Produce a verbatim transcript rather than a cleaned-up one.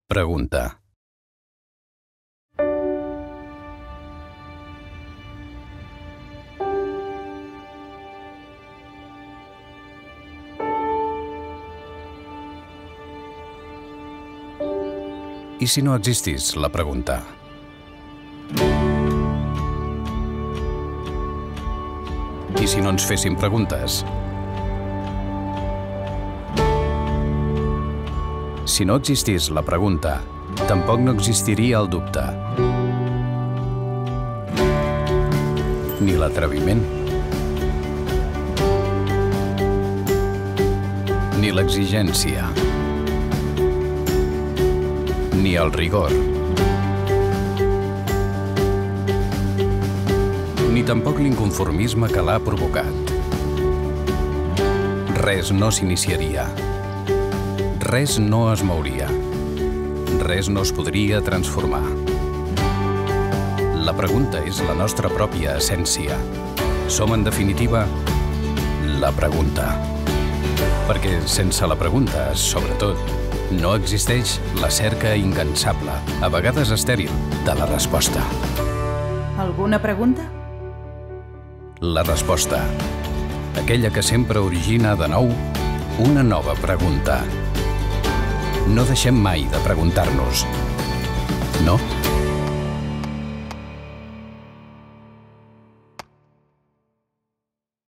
Pregunta. I si no existís la pregunta? I si no ens féssim preguntes? Si no existís la pregunta, tampoc no existiria el dubte. Ni l'atreviment. Ni l'exigència. Ni el rigor. Ni tampoc l'inconformisme que l'ha provocat. Res no s'iniciaria. Res no es mouria. Res no es podria transformar. La pregunta és la nostra pròpia essència. Som, en definitiva, la pregunta. Perquè sense la pregunta, sobretot, no existeix la cerca incansable, a vegades estèril, de la resposta. Alguna pregunta? La resposta. Aquella que sempre origina de nou una nova pregunta. No deixem mai de preguntar-nos. No?